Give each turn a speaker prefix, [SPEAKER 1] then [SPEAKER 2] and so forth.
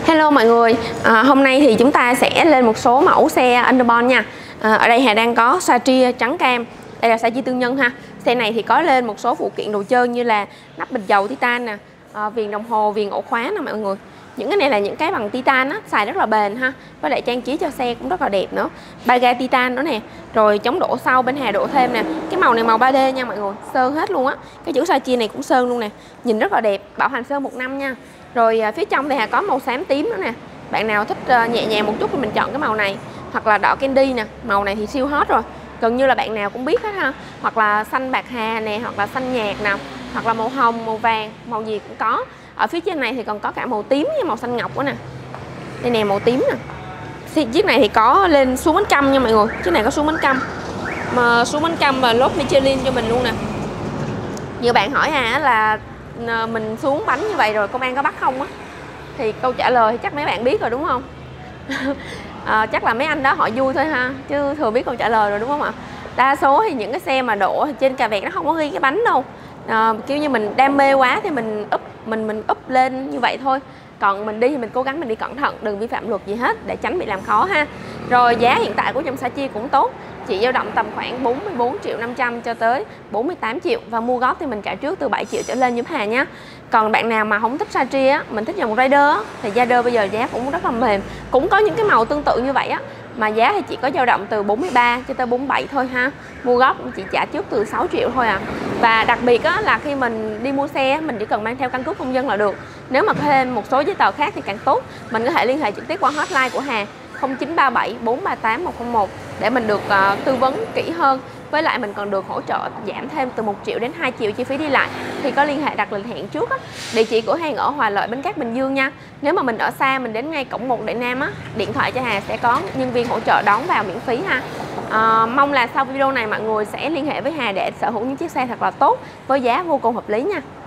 [SPEAKER 1] Hello mọi người, hôm nay thì chúng ta sẽ lên một số mẫu xe Underbone nha. Ở đây Hà đang có Satria trắng cam. Đây là size chi tư nhân ha. Xe này thì có lên một số phụ kiện đồ chơi như là nắp bình dầu titan nè, viền đồng hồ, viền ổ khóa nè mọi người. Những cái này là những cái bằng titan á, xài rất là bền ha. Với lại trang trí cho xe cũng rất là đẹp nữa. Ba ga titan nữa nè. Rồi chống đổ sau bên Hà đổ thêm nè. Cái màu này màu 3D nha mọi người, sơn hết luôn á. Cái chữ Satria này cũng sơn luôn nè. Nhìn rất là đẹp, bảo hành sơn 1 năm nha. Rồi phía trong thì Hà có màu xám tím nữa nè. Bạn nào thích nhẹ nhàng một chút thì mình chọn cái màu này. Hoặc là đỏ candy nè, màu này thì siêu hot rồi. Gần như là bạn nào cũng biết hết ha. Hoặc là xanh bạc hà nè, hoặc là xanh nhạt nè, hoặc là màu hồng, màu vàng, màu gì cũng có. Ở phía trên này thì còn có cả màu tím với màu xanh ngọc nữa nè. Đây nè, màu tím nè. Chiếc này thì có lên xuống bánh căm nha mọi người. Chiếc này có xuống bánh căm. Mà xuống bánh căm và lốp Michelin cho mình luôn nè. Nhiều bạn hỏi Hà là mình xuống bánh như vậy rồi công an có bắt không á, thì câu trả lời thì chắc mấy bạn biết rồi đúng không? Chắc là mấy anh đó họ vui thôi ha, chứ thường biết câu trả lời rồi đúng không ạ? Đa số thì những cái xe mà đổ trên cà vẹt nó không có ghi cái bánh đâu. Kiểu như mình đam mê quá thì mình up lên như vậy thôi. Còn mình đi thì mình cố gắng mình đi cẩn thận, đừng vi phạm luật gì hết để tránh bị làm khó ha. Rồi giá hiện tại của dòng Satria cũng tốt, chỉ dao động tầm khoảng 44.500.000 cho tới 48 triệu, và mua góp thì mình trả trước từ 7 triệu trở lên giúp Hà nhé. Còn bạn nào mà không thích Satria á, mình thích dòng Raider á, thì Raider bây giờ giá cũng rất là mềm, cũng có những cái màu tương tự như vậy á, mà giá thì chỉ có dao động từ 43 cho tới 47 thôi ha. Mua góp cũng chỉ trả trước từ 6 triệu thôi à. Và đặc biệt á, là khi mình đi mua xe mình chỉ cần mang theo căn cước công dân là được. Nếu mà có thêm một số giấy tờ khác thì càng tốt. Mình có thể liên hệ trực tiếp qua hotline của Hà 0937 438 101 để mình được tư vấn kỹ hơn. Với lại mình còn được hỗ trợ giảm thêm từ 1 triệu đến 2 triệu chi phí đi lại khi có liên hệ đặt lịch hẹn trước á. Địa chỉ cửa hàng ở Hòa Lợi, Bến Cát, Bình Dương nha. Nếu mà mình ở xa, mình đến ngay cổng 1 Đại Nam á, điện thoại cho Hà sẽ có nhân viên hỗ trợ đón vào miễn phí ha. Mong là sau video này mọi người sẽ liên hệ với Hà để sở hữu những chiếc xe thật là tốt với giá vô cùng hợp lý nha.